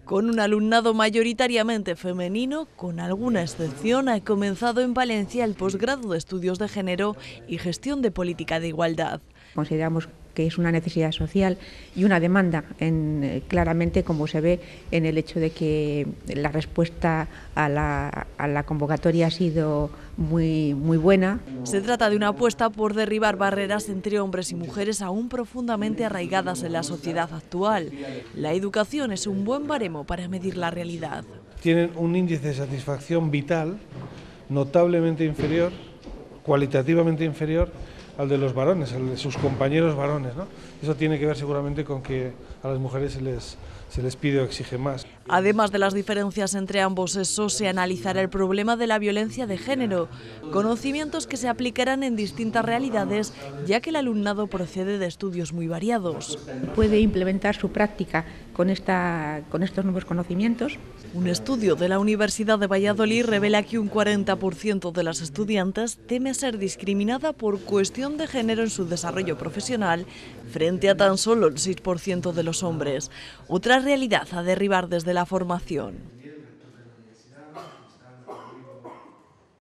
Con un alumnado mayoritariamente femenino, con alguna excepción, ha comenzado en Valencia el posgrado de Estudios de Género y Gestión de Política de Igualdad. Consideramos que es una necesidad social y una demanda, claramente como se ve en el hecho de que la respuesta a la convocatoria ha sido muy buena. Se trata de una apuesta por derribar barreras entre hombres y mujeres aún profundamente arraigadas en la sociedad actual. La educación es un buen baremo para medir la realidad. Tienen un índice de satisfacción vital notablemente inferior, cualitativamente inferior al de los varones, al de sus compañeros varones, ¿no? Eso tiene que ver seguramente con que a las mujeres se les pide o exige más. Además de las diferencias entre ambos sexos, se analizará el problema de la violencia de género, conocimientos que se aplicarán en distintas realidades, ya que el alumnado procede de estudios muy variados. Puede implementar su práctica con estos nuevos conocimientos. Un estudio de la Universidad de Valladolid revela que un 40% de las estudiantes teme ser discriminada por cuestión de género en su desarrollo profesional, frente a tan solo el 6% de los hombres. Otra realidad a derribar desde la formación.